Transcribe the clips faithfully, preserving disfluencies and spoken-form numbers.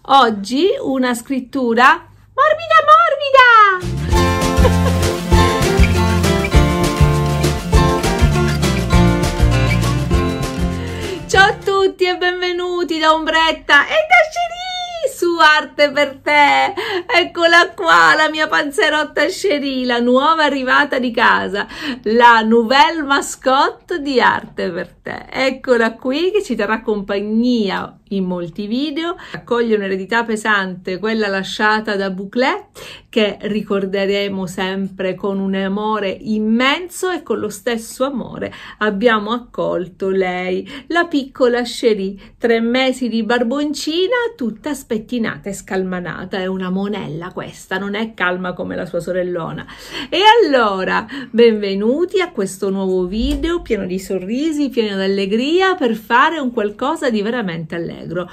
Oggi una scrittura morbida morbida! Ciao a tutti e benvenuti da Ombretta e da Cherie su Arte per te. Eccola qua, la mia panzerotta Cherie, la nuova arrivata di casa, la nouvelle mascotte di Arte per te. Eccola qui che ci terrà compagnia in molti video, accoglie un'eredità pesante, quella lasciata da Bouclé, che ricorderemo sempre con un amore immenso, e con lo stesso amore abbiamo accolto lei, la piccola Cherie, tre mesi di barboncina, tutta spettinata e scalmanata. È una monella questa, non è calma come la sua sorellona. E allora, benvenuti a questo nuovo video pieno di sorrisi, pieno di allegria, per fare un qualcosa di veramente allegro.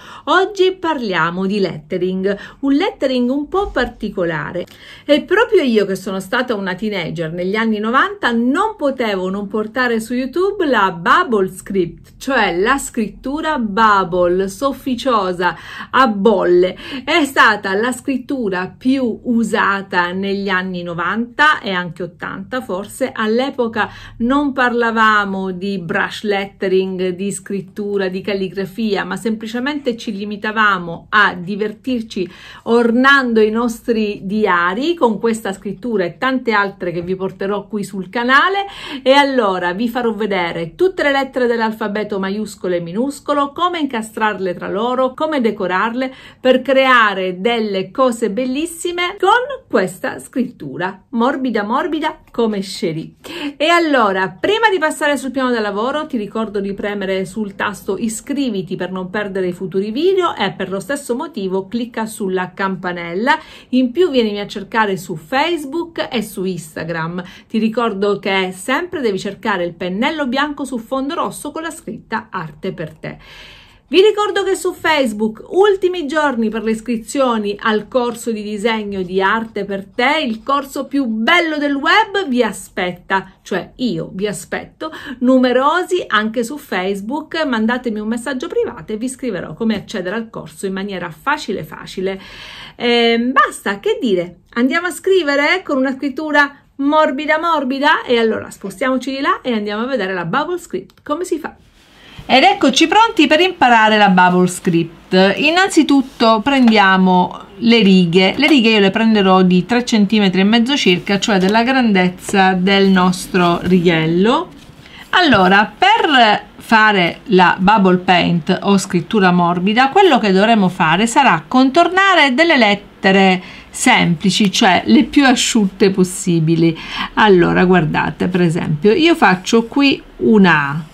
Oggi parliamo di lettering, un lettering un po' particolare, e proprio io, che sono stata una teenager negli anni novanta, non potevo non portare su YouTube la bubble script, cioè la scrittura bubble, sofficiosa, a bolle. È stata la scrittura più usata negli anni novanta e anche ottanta forse. All'epoca non parlavamo di brush lettering, di scrittura, di calligrafia, ma semplicemente ci limitavamo a divertirci ornando i nostri diari con questa scrittura e tante altre che vi porterò qui sul canale. E allora vi farò vedere tutte le lettere dell'alfabeto maiuscolo e minuscolo, come incastrarle tra loro, come decorarle per creare delle cose bellissime con questa scrittura morbida morbida come Cherie. E allora, prima di passare sul piano del lavoro, ti ricordo di premere sul tasto iscriviti per non perdere i futuri video, e per lo stesso motivo clicca sulla campanella. In più vienimi a cercare su Facebook e su Instagram. Ti ricordo che sempre devi cercare il pennello bianco su fondo rosso con la scritta Arte per te. Vi ricordo che su Facebook, ultimi giorni per le iscrizioni al corso di disegno di Arte per te, il corso più bello del web, vi aspetta, cioè io vi aspetto, numerosi anche su Facebook. Mandatemi un messaggio privato e vi scriverò come accedere al corso in maniera facile facile. Eh, basta, che dire, andiamo a scrivere con una scrittura morbida morbida, e allora spostiamoci di là e andiamo a vedere la bubble script, come si fa. Ed eccoci pronti per imparare la bubble script. Innanzitutto prendiamo le righe. Le righe io le prenderò di tre centimetri e mezzo circa, cioè della grandezza del nostro righello. Allora, per fare la bubble paint o scrittura morbida, quello che dovremo fare sarà contornare delle lettere semplici, cioè le più asciutte possibili. Allora, guardate, per esempio, io faccio qui una A,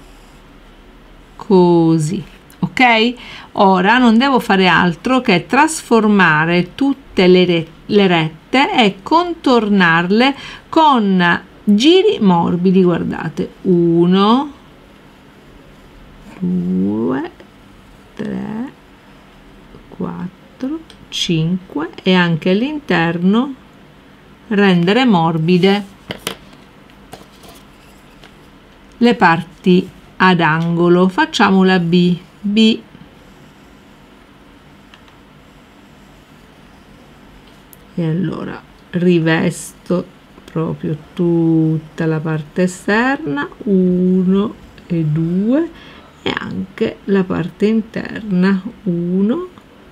così, ok? Ora non devo fare altro che trasformare tutte le, re le rette e contornarle con giri morbidi. Guardate, uno, due, tre, quattro, cinque, e anche all'interno rendere morbide le parti ad angolo. Facciamo la B, B, e allora rivesto proprio tutta la parte esterna, uno e due, e anche la parte interna, uno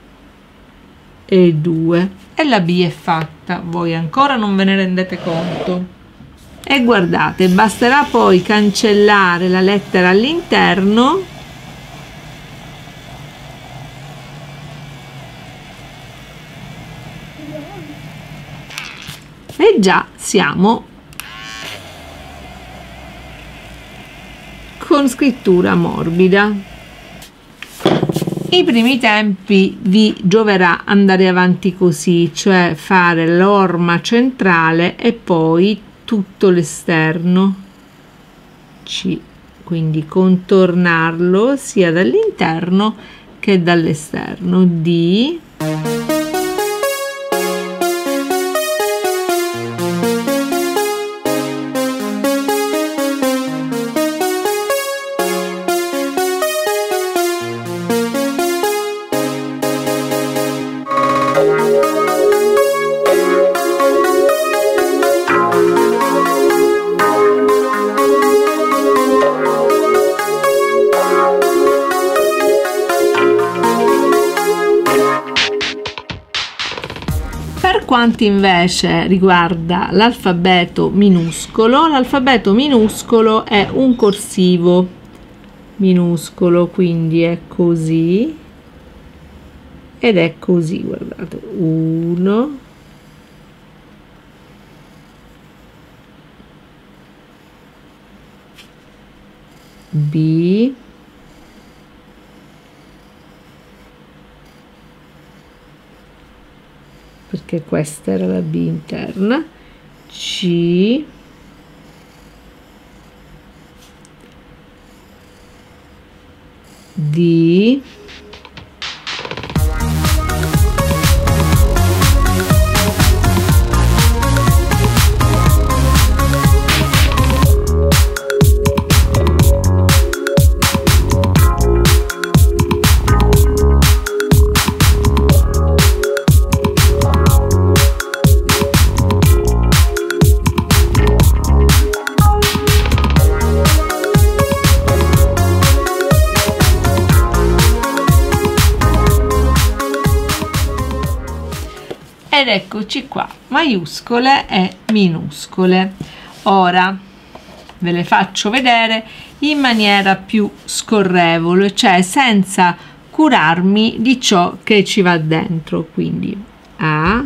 e due, e la B è fatta. Voi ancora non ve ne rendete conto. E guardate, basterà poi cancellare la lettera all'interno e già siamo con scrittura morbida. I primi tempi vi gioverà andare avanti così, cioè fare l'orma centrale e poi tutto l'esterno, C, quindi contornarlo sia dall'interno che dall'esterno, D, quanto invece riguarda l'alfabeto minuscolo, l'alfabeto minuscolo è un corsivo minuscolo, quindi è così ed è così, guardate, uno, B, perché questa era la B interna, C, D, ed eccoci qua, maiuscole e minuscole. Ora ve le faccio vedere in maniera più scorrevole, cioè senza curarmi di ciò che ci va dentro. Quindi A,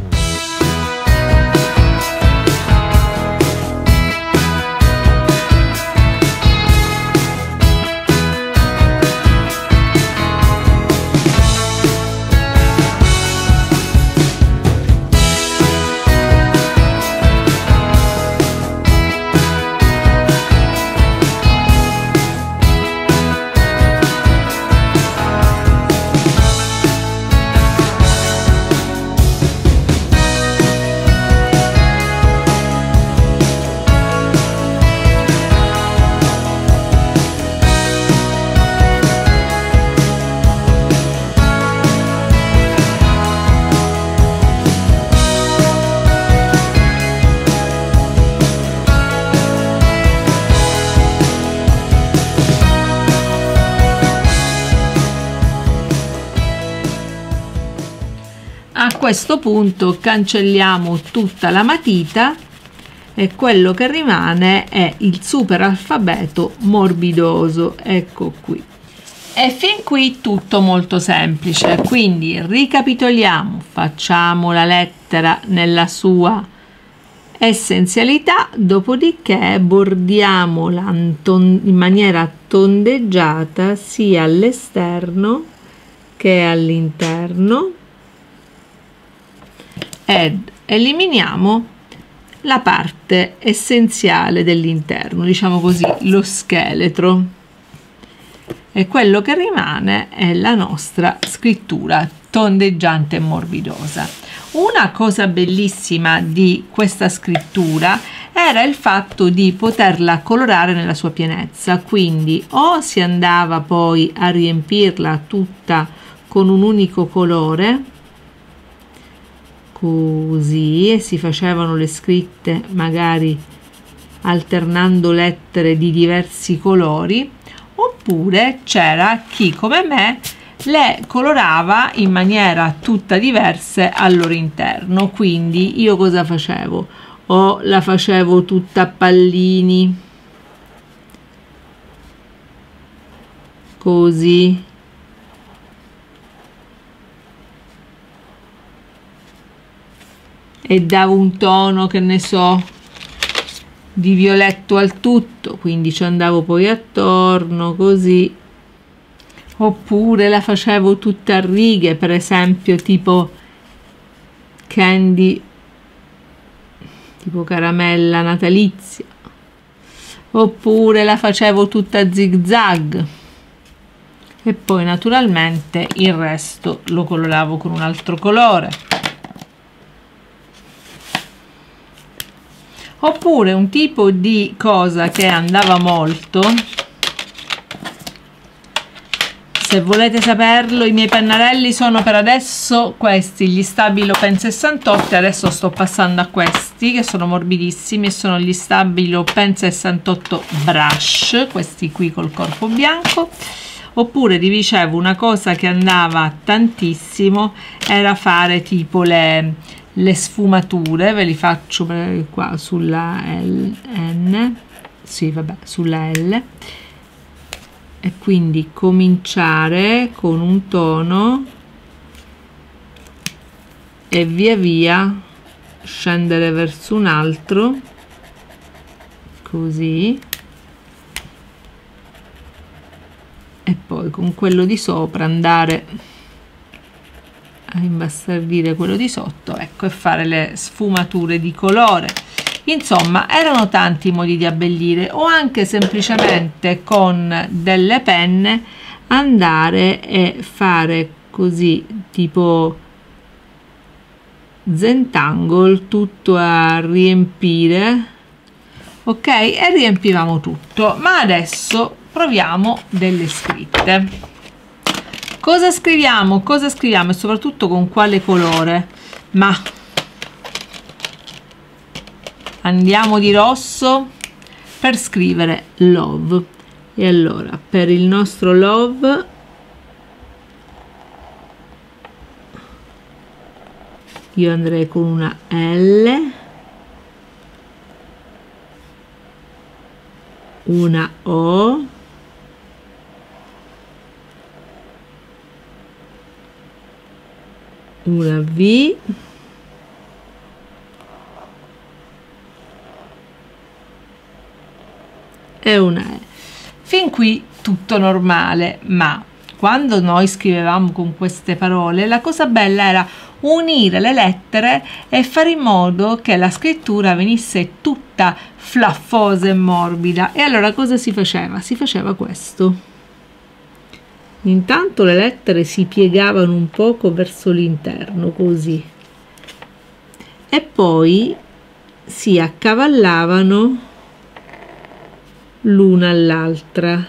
a questo punto cancelliamo tutta la matita e quello che rimane è il super alfabeto morbidoso. Ecco qui. E fin qui tutto molto semplice, quindi ricapitoliamo, facciamo la lettera nella sua essenzialità, dopodiché bordiamola in maniera tondeggiata sia all'esterno che all'interno ed eliminiamo la parte essenziale dell'interno, diciamo così, lo scheletro, e quello che rimane è la nostra scrittura tondeggiante e morbidosa. Una cosa bellissima di questa scrittura era il fatto di poterla colorare nella sua pienezza, quindi o si andava poi a riempirla tutta con un unico colore, così, e si facevano le scritte magari alternando lettere di diversi colori, oppure c'era chi come me le colorava in maniera tutta diversa al loro interno. Quindi io cosa facevo? O la facevo tutta a pallini, così, e davo un tono, che ne so, di violetto al tutto, quindi ci andavo poi attorno così, oppure la facevo tutta a righe, per esempio tipo candy, tipo caramella natalizia, oppure la facevo tutta a zig zag, e poi naturalmente il resto lo coloravo con un altro colore. Oppure un tipo di cosa che andava molto, se volete saperlo, i miei pennarelli sono per adesso questi, gli Stabilo Pen sessantotto, e adesso sto passando a questi che sono morbidissimi e sono gli Stabilo Pen sessantotto Brush, questi qui col corpo bianco. Oppure vi dicevo, una cosa che andava tantissimo era fare tipo le le sfumature, ve li faccio qua sulla L, N, sì vabbè, sulla L, e quindi cominciare con un tono e via via scendere verso un altro, così, e poi con quello di sopra andare a imbastardire quello di sotto, ecco, e fare le sfumature di colore. Insomma, erano tanti i modi di abbellire, o anche semplicemente con delle penne andare e fare così, tipo Zentangle, tutto a riempire, ok, e riempivamo tutto. Ma adesso proviamo delle scritte. Cosa scriviamo? Cosa scriviamo e soprattutto con quale colore? Ma andiamo di rosso per scrivere love. E allora per il nostro love io andrei con una L, una O, una V, e una E. Fin qui tutto normale, ma quando noi scrivevamo con queste parole, la cosa bella era unire le lettere e fare in modo che la scrittura venisse tutta flaffosa e morbida. E allora cosa si faceva? Si faceva questo. Intanto le lettere si piegavano un poco verso l'interno, così, e poi si accavallavano l'una all'altra.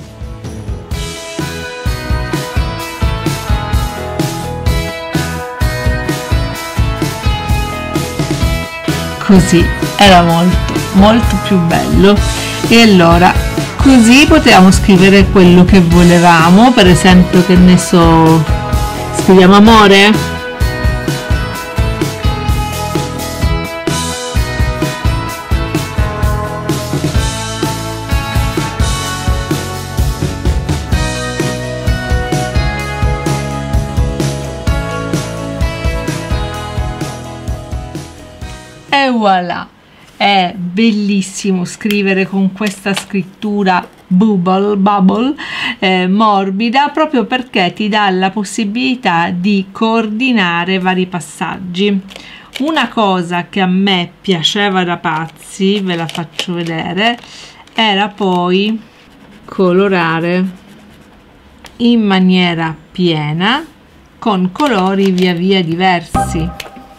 Così era molto molto più bello. E allora così potevamo scrivere quello che volevamo, per esempio, che ne so, scriviamo amore. E voilà, è bellissimo scrivere con questa scrittura bubble, bubble eh, morbida, proprio perché ti dà la possibilità di coordinare vari passaggi. Una cosa che a me piaceva da pazzi, ve la faccio vedere, era poi colorare in maniera piena con colori via via diversi.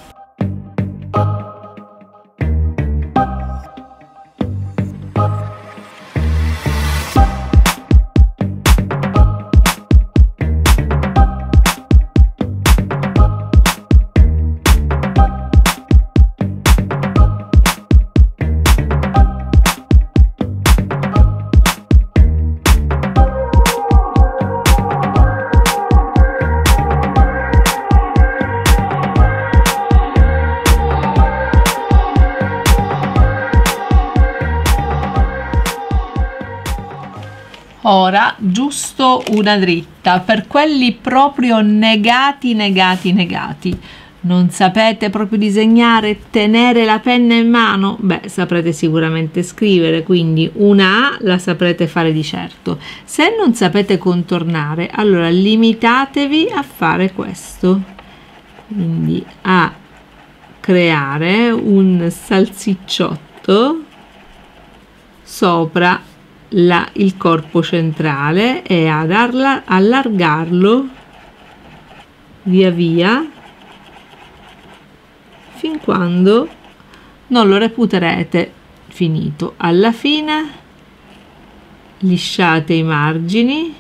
Ora giusto una dritta per quelli proprio negati negati negati. Non sapete proprio disegnare, tenere la penna in mano? Beh, saprete sicuramente scrivere, quindi una A la saprete fare di certo. Se non sapete contornare, allora limitatevi a fare questo, quindi a creare un salsicciotto sopra La, il corpo centrale e a darla, allargarlo via via fin quando non lo reputerete finito. Alla fine lisciate i margini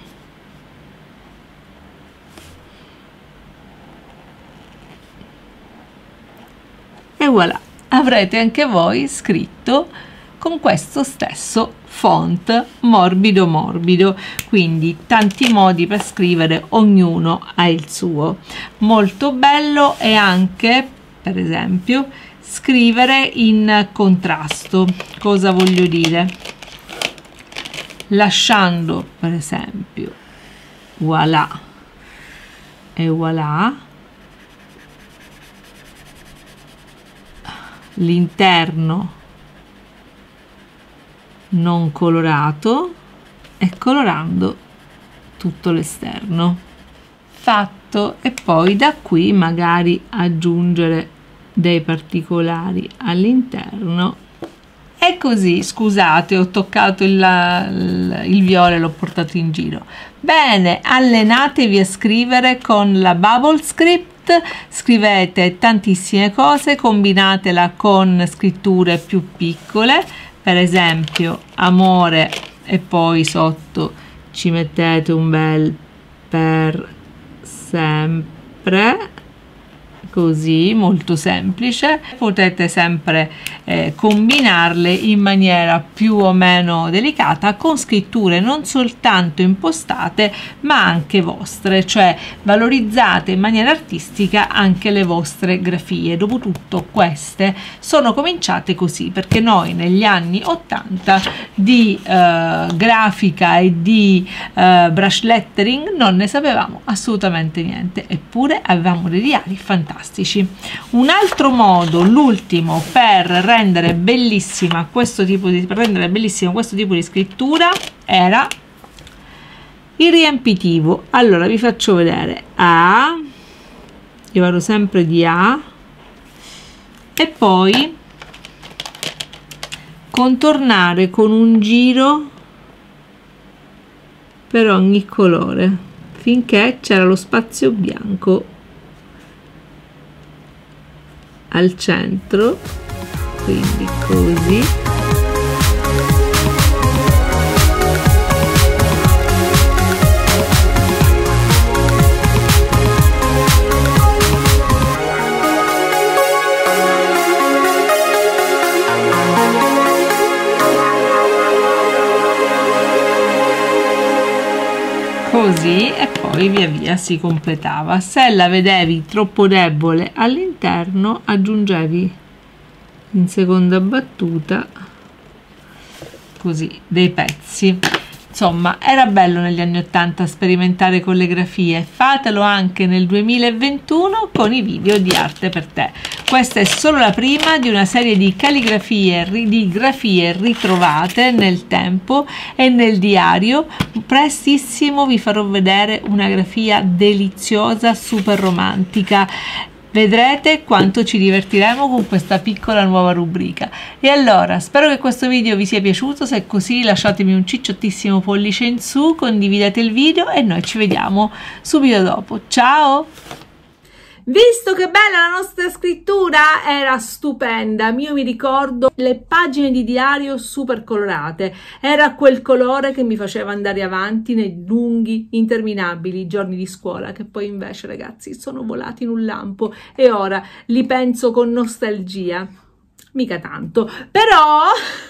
e voilà, avrete anche voi scritto con questo stesso font morbido morbido. Quindi tanti modi per scrivere, ognuno ha il suo. Molto bello, e anche per esempio, scrivere in contrasto. Cosa voglio dire? Lasciando per esempio voilà e voilà l'interno non colorato e colorando tutto l'esterno. Fatto. E poi da qui magari aggiungere dei particolari all'interno. E così, scusate, ho toccato il, il, il viola e l'ho portato in giro. Bene, allenatevi a scrivere con la Bubble Script, scrivete tantissime cose, combinatela con scritture più piccole, per esempio amore, e poi sotto ci mettete un bel per sempre, così, molto semplice. Potete sempre eh, combinarle in maniera più o meno delicata con scritture non soltanto impostate ma anche vostre, cioè valorizzate in maniera artistica anche le vostre grafie. Dopotutto queste sono cominciate così perché noi negli anni ottanta di eh, grafica e di eh, brush lettering non ne sapevamo assolutamente niente, eppure avevamo dei diari fantastici. Un altro modo, l'ultimo, per rendere bellissima questo tipo di per rendere bellissimo questo tipo di scrittura era il riempitivo. Allora vi faccio vedere. A, io vado sempre di A e poi contornare con un giro per ogni colore finché c'era lo spazio bianco al centro, quindi così. Così, e poi via via si completava. Se la vedevi troppo debole all'interno, aggiungevi in seconda battuta così dei pezzi. Insomma, era bello negli anni ottanta sperimentare con le grafie. Fatelo anche nel duemilaventuno con i video di Arte per Te. Questa è solo la prima di una serie di calligrafie, di grafie ritrovate nel tempo e nel diario. Prestissimo vi farò vedere una grafia deliziosa, super romantica. Vedrete quanto ci divertiremo con questa piccola nuova rubrica. E allora, spero che questo video vi sia piaciuto. Se è così, lasciatemi un cicciottissimo pollice in su, condividete il video e noi ci vediamo subito dopo. Ciao! Visto che bella la nostra scrittura, era stupenda. Io mi ricordo le pagine di diario super colorate, era quel colore che mi faceva andare avanti nei lunghi, interminabili giorni di scuola, che poi invece, ragazzi, sono volati in un lampo e ora li penso con nostalgia. Mica tanto, però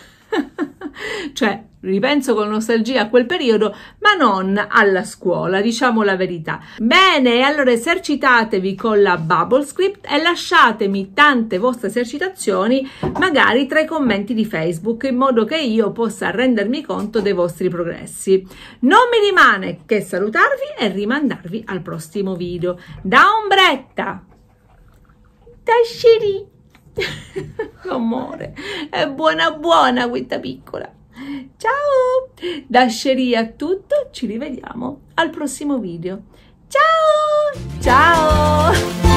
cioè ripenso con nostalgia a quel periodo, ma non alla scuola, diciamo la verità. Bene, allora esercitatevi con la Bubble Script e lasciatemi tante vostre esercitazioni magari tra i commenti di Facebook, in modo che io possa rendermi conto dei vostri progressi. Non mi rimane che salutarvi e rimandarvi al prossimo video. Da Ombretta, da Sherry, amore, è buona buona questa piccola. Ciao, da Sherry a tutto, ci rivediamo al prossimo video. Ciao, ciao.